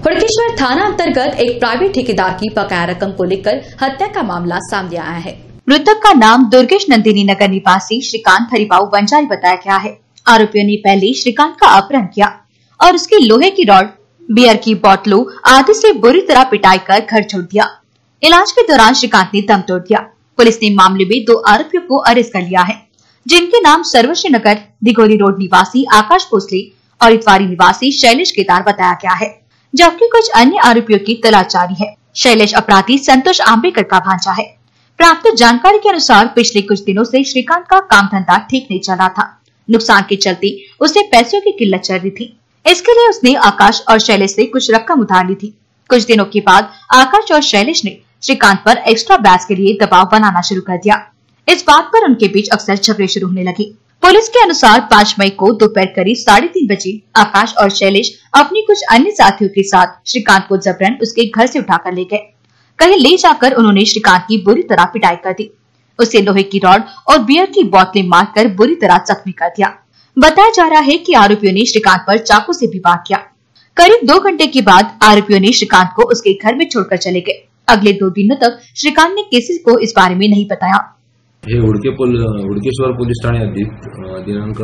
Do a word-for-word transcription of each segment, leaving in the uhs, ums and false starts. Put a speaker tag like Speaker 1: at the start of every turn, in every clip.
Speaker 1: हुड़केश्वर थाना अंतर्गत एक प्राइवेट ठेकेदार की बकाया रकम को लेकर हत्या का मामला सामने आया है।
Speaker 2: मृतक का नाम दुर्गेश नंदिनी नगर निवासी श्रीकांत हरिबाऊ बंजारी बताया गया है। आरोपियों ने पहले श्रीकांत का अपहरण किया और उसकी लोहे की रॉड, बियर की बोतलों आदि से बुरी तरह पिटाई कर घर छोड़ दिया। इलाज के दौरान श्रीकांत ने दम तोड़ दिया। पुलिस ने मामले में दो आरोपियों को अरेस्ट कर लिया है, जिनके नाम सर्वश्री नगर दिघोरी रोड निवासी आकाश भोसले और इतवारी निवासी शैलेश केदार बताया गया है, जबकि कुछ अन्य आरोपियों की तलाश जारी है। शैलेश अपराधी संतोष आंबेकर का भांजा है। प्राप्त जानकारी के अनुसार पिछले कुछ दिनों से श्रीकांत का काम धंधा ठीक नहीं चल रहा था। नुकसान के चलते उसे पैसों की किल्लत चल रही थी। इसके लिए उसने आकाश और शैलेश से कुछ रकम उधार ली थी। कुछ दिनों के बाद आकाश और शैलेश ने श्रीकांत पर एक्स्ट्रा ब्याज के लिए दबाव बनाना शुरू कर दिया। इस बात पर उनके बीच अक्सर झगड़े शुरू होने लगे। पुलिस के अनुसार पाँच मई को दोपहर करीब साढ़े तीन बजे आकाश और शैलेश अपनी कुछ अन्य साथियों के साथ श्रीकांत को जबरन उसके घर से उठाकर ले गए। कहीं ले जाकर उन्होंने श्रीकांत की बुरी तरह पिटाई कर दी। उसे लोहे की रॉड और बियर की बोतलें मारकर बुरी तरह जख्मी कर दिया। बताया जा रहा है कि आरोपियों ने श्रीकांत पर चाकू से भी वार किया। करीब दो घंटे के बाद आरोपियों ने श्रीकांत को उसके घर में छोड़कर चले गए। अगले दो दिनों तक श्रीकांत ने किसी को इस बारे में नहीं बताया।
Speaker 3: हे हुडके पोल हुडकेश्वर पोलीस ठाणे हद्दीत दिनांक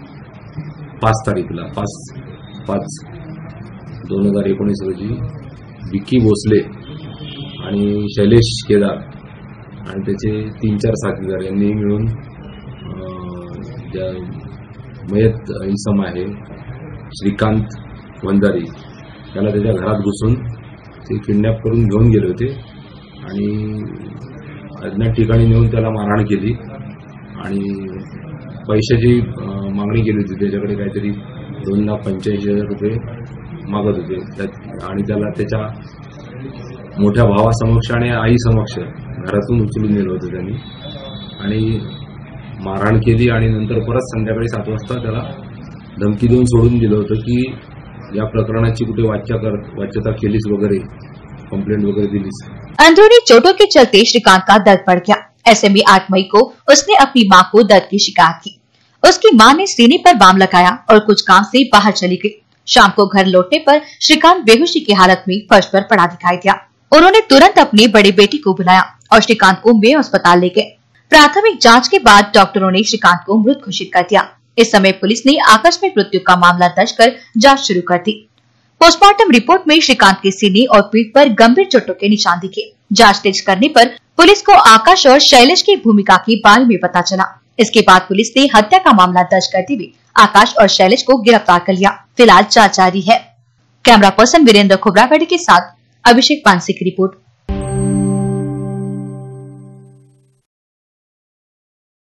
Speaker 3: पाच तारीखला पाच पाच दोन हजार एकोणीस रोजी विक्की भोसले आणि शैलेश केदार आणि त्याचे तीन चार साथीदार यांनी मिळून ज्या मयत इसम आहे श्रीकांत बंजारी त्याला त्याच्या घरात घुसून ते किडनॅप करून घेऊन गेले होते आणि अज्ञात ठिकाणी नेऊन त्याला मारहाण केली आणि पैशाची मागणी केली होती। त्याच्याकडे काहीतरी दोन लाख पंच्याऐंशी हजार रुपये मागत होते आणि त्याला त्याच्या मोठ्या भावासमक्ष आणि आई समक्ष घरातून उचलून नेलं होतं त्यांनी आणि मारहाण केली आणि नंतर परत संध्याकाळी सात वाजता त्याला धमकी देऊन सोडून दिलं होतं की या प्रकरणाची कुठे वाच्य कर वाच्यता केलीस वगैरे कंप्लेंट वगैरह दिली।
Speaker 2: अंदरूनी चोटों के चलते श्रीकांत का दर्द बढ़ गया। ऐसे में आठ मई को उसने अपनी मां को दर्द की शिकायत की। उसकी मां ने सीने पर बाम लगाया और कुछ काम से बाहर चली गई। शाम को घर लौटने पर श्रीकांत बेहोशी की हालत में फर्श पर पड़ा दिखाई दिया। उन्होंने तुरंत अपनी बड़ी बेटी को बुलाया और श्रीकांत को मेयो अस्पताल ले गए। प्राथमिक जाँच के बाद डॉक्टरों ने श्रीकांत को मृत घोषित कर दिया। इस समय पुलिस ने आकस्मिक मृत्यु का मामला दर्ज कर जाँच शुरू कर दी। पोस्टमार्टम रिपोर्ट में श्रीकांत के सीने और पीठ पर गंभीर चोटों के निशान दिखे। जांच तेज करने पर पुलिस को आकाश और शैलेश की भूमिका के बारे में पता चला। इसके बाद पुलिस ने हत्या का मामला दर्ज करते हुए आकाश और शैलेश को गिरफ्तार कर लिया। फिलहाल जांच जारी है। कैमरा पर्सन वीरेंद्र खोबरागढ़ के साथ अभिषेक पानसे की रिपोर्ट।